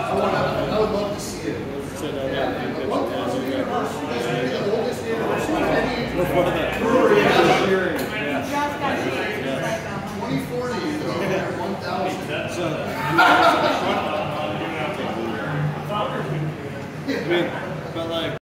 I would love to see it. Before that. 2040, 1,000. So, I mean, but like.